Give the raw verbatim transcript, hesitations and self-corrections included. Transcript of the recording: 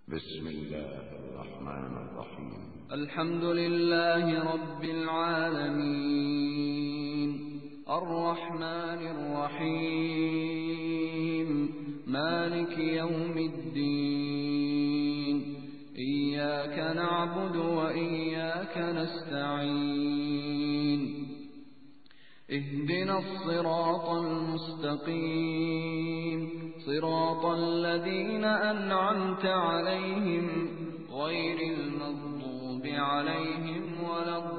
بسم الله الرحمن الرحيم. الحمد لله رب العالمين الرحمن الرحيم مالك يوم الدين إياك نعبد وإياك نستعين اهدنا الصراط المستقيم صراط الذين أنعمت عليهم غير المغضوب عليهم ولا الضالين